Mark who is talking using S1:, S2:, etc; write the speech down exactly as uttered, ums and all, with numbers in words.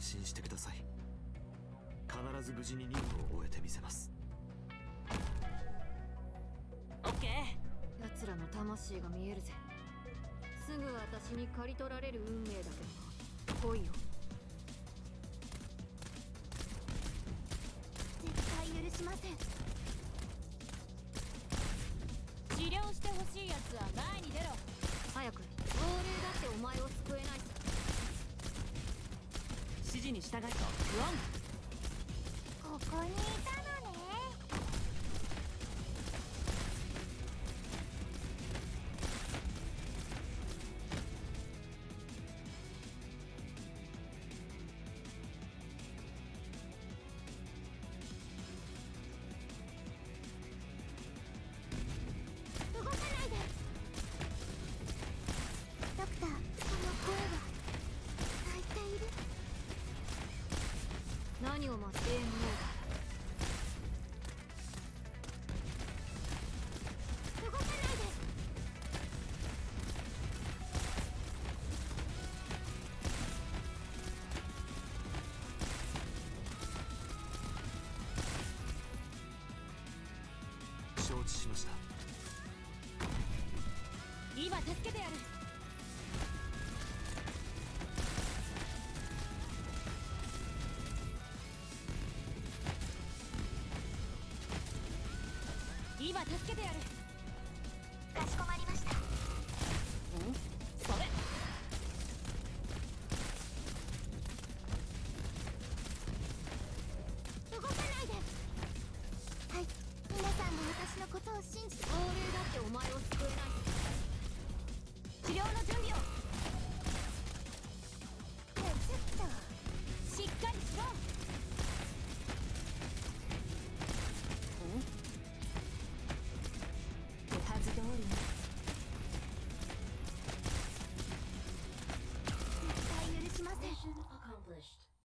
S1: 心してください。必ず無事に任務を終えてみせます。
S2: オッケー。
S3: 奴らの魂が見えるぜ。すぐ私に刈り取られる運命だけど来いよ。
S4: 絶対許しません。
S2: 治療してほしいやつは前に出ろ。
S3: 早く。亡霊だってお前を救えないさ。
S2: 指示に従いと
S4: ここにいたのね。動かないで。ドクター、その声は泣いている。
S3: 何を待ってんの。
S4: 動かないで。
S1: 承知しました。
S2: 今助けてやる。今助けてやる。
S4: かしこまりました。
S2: うんそれ。
S4: 動かないで。はい、皆さんも私のことを信じて。
S3: 亡霊だってお前を救えないさ。
S2: 治療の準